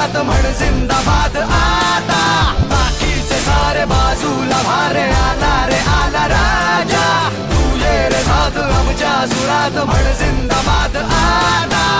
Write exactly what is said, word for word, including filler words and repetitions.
सुरात म्हण जिंदाबाद आता, बाकीचे सारे बाजूला भारे आला रे आला राजा, तू ये रे साथ आमच्या सुरात म्हण जिंदाबाद आता.